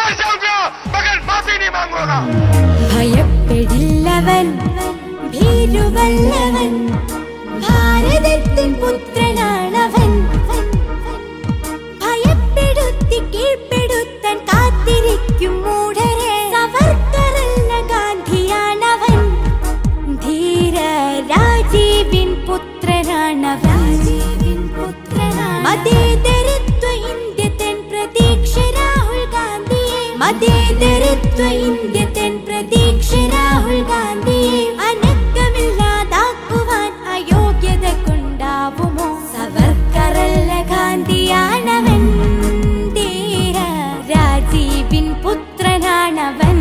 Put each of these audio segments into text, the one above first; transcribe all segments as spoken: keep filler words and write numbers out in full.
पैसे हो गया मगर माफी नहीं मांगूंगा। ഭയപ്പെടില്ലവൻ ഭീരുവല്ലവൻ ഭാരതത്തിൻ പുത്രനാണവൻ ഭയപ്പെടുത്തി കീഴ്പ്പെടുത്താൻ കാത്തിരിക്കും മൂഢരെ സവർക്കറല്ല ഗാന്ധിയാണവൻ ധീര രാജീവിൻ പുത്രനാണവൻ മതേതരത്വ ഇന്ത്യ തൻ പ്രതീക്ഷ രാഹുൽ ഗാന്ധിയെ മതേതരത്വ ഇന്ത്യ തൻ പ്രതീക്ഷ രാഹുൽ ഗാന്ധിയെ അനക്കമില്ലാതാക്കുവാൻ അയോഗ്യത കൊണ്ടാവുമോ സവർക്കറല്ല ഗാന്ധിയാണവൻ ധീര രാജീവിൻ പുത്രനാണവൻ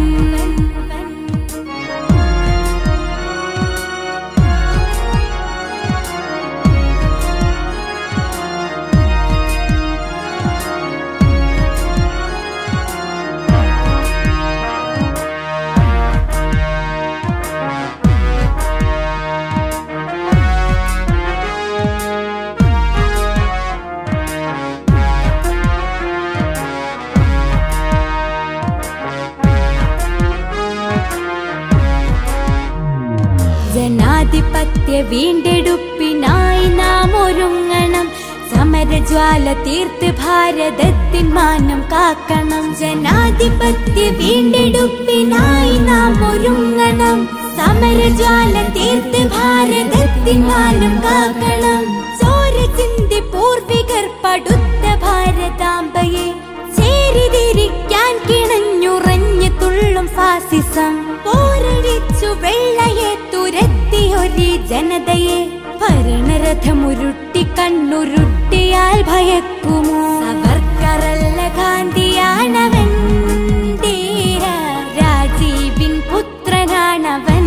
ജനാധിപത്യ വീണ്ടെടുപ്പിനായി നാം ഒരുങ്ങണം സമരജ്വാല തീർത്ത് ഭാരതത്തിൻ മാനം കാക്കണം ജനാധിപത്യ വീണ്ടെടുപ്പിനായി നാം ഒരുങ്ങണം സമരജ്വാല തീർത്ത് ഭാരതത്തിൻ മാനം കാക്കണം ചോര ചിന്തി പൂർവികർ പടുത്ത ഭാരതാംബയെ ചേരിതിരിക്കാൻ കിണഞ്ഞുറഞ്ഞു തുള്ളും ഫാസിസം പോരടിച്ചു വെള്ളയെ തുരത്തി ഒരു ജനതയെ ഭരണരഥമുരുട്ടി കണ്ണുരുട്ടിയാൽ ഭയക്കുമോ സവർക്കറല്ല ഗാന്ധിയാണവൻ ധീര രാജീവിൻ പുത്രനാണവൻ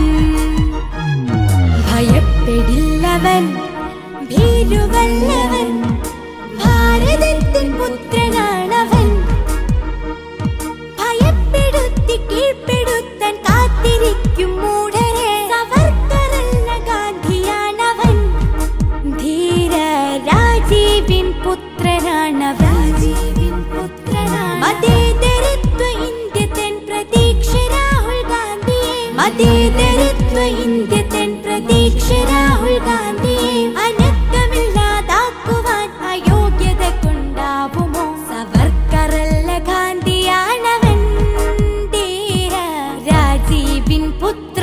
ഭയപ്പെടില്ലവൻ ഭീരുവല്ലവൻ ഭാരതത്തിൻ പുത്രനാണവൻ ഭയപ്പെടുത്തി കീഴ്പ്പെടുത്താൻ കാത്തിരിക്കും മൂഢരെ സവർക്കറല്ല ഗാന്ധിയാണവൻ ധീര രാജീവിൻ പുത്രനാണവൻ മതേതരത്വ ഇന്ത്യ തൻ പ്രതീക്ഷ രാഹുൽ ഗാന്ധിയെ മതേതരത്വ ഇന്ത്യ തൻ പ്രതീക്ഷ രാഹുൽ ഗാന്ധിയെ അനക്കമില്ലാതാക്കുവാൻ അയോഗ്യത കൊണ്ടാവുമോ സവർക്കറല്ല ഗാന്ധിയാണവൻ ധീര രാജീവിൻ പുത്ര